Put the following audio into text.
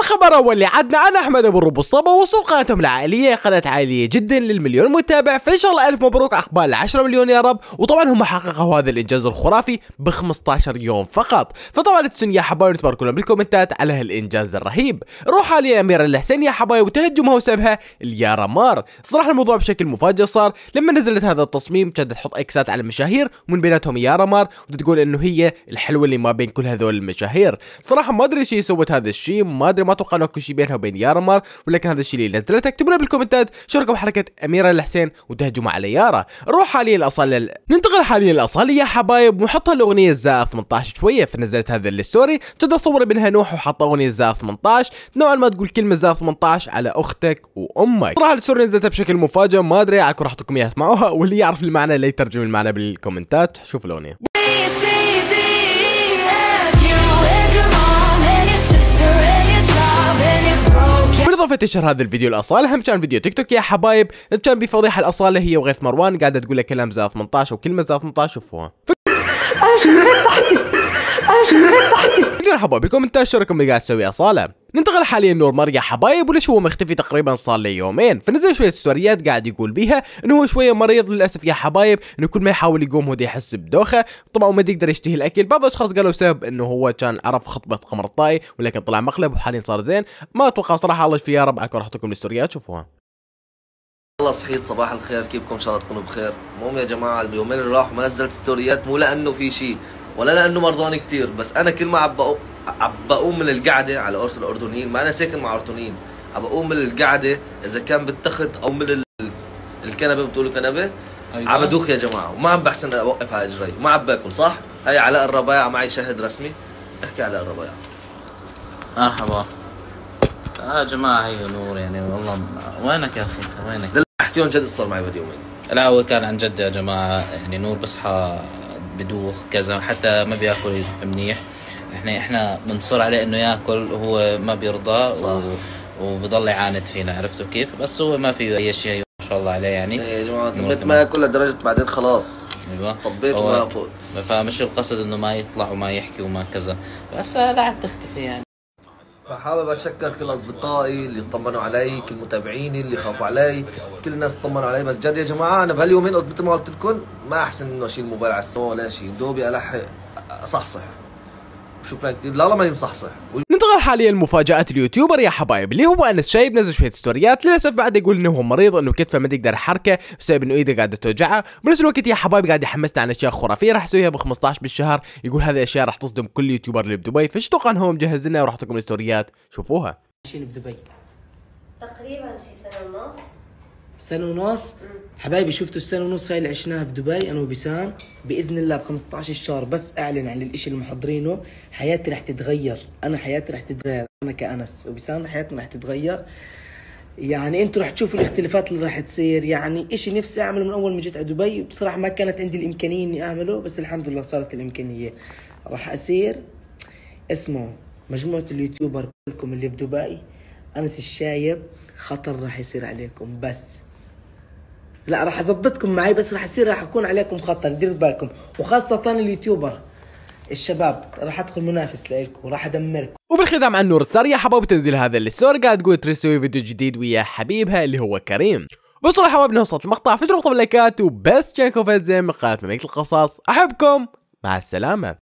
والخبر الاول اللي عدنا عن احمد ابو الربصبه وصول قناتهم العائليه، قناه عائليه جدا للمليون متابع، فان شاء الله الف مبروك عقبال 10 مليون يا رب. وطبعا هم حققوا هذا الانجاز الخرافي ب 15 يوم فقط، فطبعا لا تنسون يا حبايب تباركونا بالكومنتات على هالانجاز الرهيب. روح حاليا اميره الحسين يا حبايب وتهجمها وسبها اليارا مار. صراحه الموضوع بشكل مفاجئ صار لما نزلت هذا التصميم، كانت تحط اكسات على المشاهير ومن بيناتهم يارا مار، وتقول انه هي الحلوه اللي ما بين كل هذول المشاهير. صراحه ما ادري ايش سوت هذا الشيء، ما ادري، ما اتوقع انه اكو شيء بينها وبين يارا مار، ولكن هذا الشيء اللي نزلته. اكتبوا لنا بالكومنتات شو رايكم بحركه اميره الحسين وتهجموا على يارا. نروح حاليا الاصاله ننتقل حاليا الاصاله يا حبايب ونحطها الاغنيه الزائر 18 شويه، فنزلت هذا الستوري كنت اصور بينها نوح وحط اغنيه الزائر 18 نوعا ما تقول كلمه زائر 18 على اختك وامك. صراحه الستوري نزلتها بشكل مفاجئ، ما ادري عليكم راح اعطيكم اياها اسمعوها، واللي يعرف المعنى لا يترجم المعنى بالكومنتات. شوف الاغنيه. بالإضافة لنشر هذا الفيديو الأصالة، هم كان فيديو تيك توك يا حبايب، كان بفضيحة الأصالة هي وغيث مروان قاعدة تقول لك كلام زائر 18 وكلمة زائر 18. شوفوها. يا حبايب بالكومنتات شو رايكم اللي قاعد تسوي أصالة. ننتقل حاليا نور مار يا حبايب، وليش هو مختفي تقريبا صار له يومين، فنزل شويه ستوريات قاعد يقول بيها انه هو شويه مريض للاسف يا حبايب، انه كل ما يحاول يقوم هو يحس بدوخه، طبعا ما يقدر يشتهي الاكل. بعض الاشخاص قالوا بسبب انه هو كان عرف خطبه قمر الطائي ولكن طلع مقلب وحاليا صار زين. ما اتوقع صراحه، الله يشفيه يا رب. عليكم راح احطكم الستوريات شوفوها. والله صحيت، صباح الخير، كيفكم؟ ان شاء الله تكونوا بخير. المهم يا جماعه اليومين اللي راحوا ما نزلت ستوريات، مو لانه في شيء ولا لانه مرضان كثير، بس انا كل ما عم بقوم من القعده على قولة الاردنيين، ما انا ساكن مع اردنيين، عم بقوم من القعده اذا كان بالتخت او من الكنبه، بتقولوا كنبه، أيوة. عم بدوخ يا جماعه وما عم بحسن اوقف على اجري وما عم باكل. صح؟ هي علاء الربايع معي شاهد رسمي. احكي علاء الربايع. مرحبا يا جماعه. هي نور يعني والله وينك يا اخي؟ وينك؟ لا احكيهم جد صار معي باليومين. لا هو كان عن جد يا جماعه، يعني نور بصحى بدوخ كذا، حتى ما بياكل منيح. احنا بنصر عليه انه ياكل وهو ما بيرضى وبضل يعاند فينا، عرفتوا كيف؟ بس هو ما فيه اي شيء ما شاء الله عليه يعني. ايه يا جماعه تميت ما ياكل لدرجه بعدين خلاص. ايوه طبيت وما فوت. فمش القصد انه ما يطلع وما يحكي وما كذا، بس لا عم تختفي يعني. فحابب اتشكر كل اصدقائي اللي طمنوا علي، كل متابعيني اللي خافوا علي، كل الناس طمنوا علي. بس جد يا جماعه انا بهاليومين مثل ما قلت لكم ما احسن انه اشيل الموبايل على السما ولا شيء، دوبي الحق صحصح. شكرا كثير. لا ما مصحصح. ننتقل حاليا لمفاجأة اليوتيوبر يا حبايب، اللي هو انس شايب نزل شويه ستوريات، للاسف بعد يقول انه هو مريض، انه كتفه ما يقدر يحركه بسبب انه ايده قاعده توجعه. بنفس الوقت يا حبايب قاعد يحمسنا عن اشياء خرافيه راح اسويها ب 15 بالشهر، يقول هذه الاشياء راح تصدم كل يوتيوبر اللي بدبي. فايش تتوقع انه هو مجهز لنا؟ وراح اعطيكم الستوريات شوفوها. عايشين بدبي تقريبا شي سنة ونص. سنة ونص حبايبي. شفتوا السنة ونص هاي اللي عشناها في دبي انا وبسام، باذن الله ب 15 الشهر بس اعلن عن الاشي اللي محضرينه، حياتي رح تتغير. انا حياتي رح تتغير، انا كأنس وبسام حياتنا رح تتغير. يعني انتوا رح تشوفوا الاختلافات اللي رح تصير. يعني اشي نفسي اعمله من اول ما جيت على دبي، بصراحة ما كانت عندي الامكانية اني اعمله، بس الحمد لله صارت الامكانية. راح اسير اسمه مجموعة اليوتيوبر كلكم اللي في دبي، انس الشايب، خطر راح يصير عليكم. بس لا راح اظبطكم معي، بس راح اكون عليكم خطر، ديروا بالكم. وخاصة اليوتيوبر الشباب راح ادخل منافس لكم وراح ادمركم. وبالختام عن نور صار يا حبايب تنزيل هذا الستوري قاعد تقول تسوي فيديو جديد ويا حبيبها اللي هو كريم. بس يا حبايب نوصل المقطع، فجروا باللايكات وبس. كان كوفيت زين من قناة مملكة القصص، احبكم، مع السلامة.